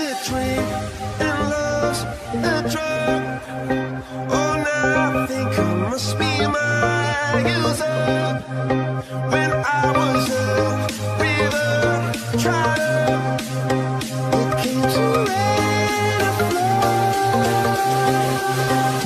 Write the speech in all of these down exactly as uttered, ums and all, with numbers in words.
a drink and love's a drug. Oh, now I think I must be my youth up. When I was a river trotter, it came to rain and flood.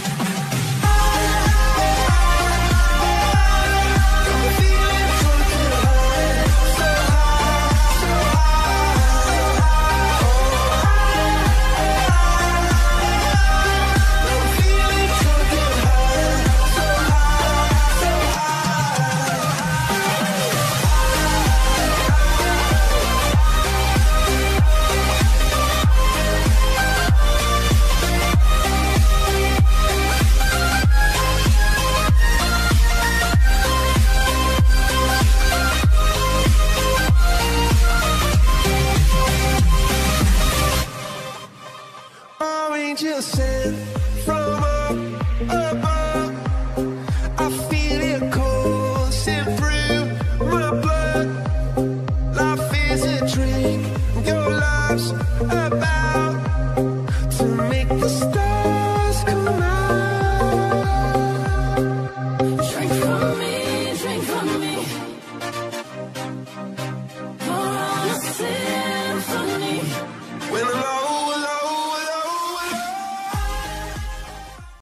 Angel sent from up above. I feel it coursing through my blood. Life is a drink, your love's about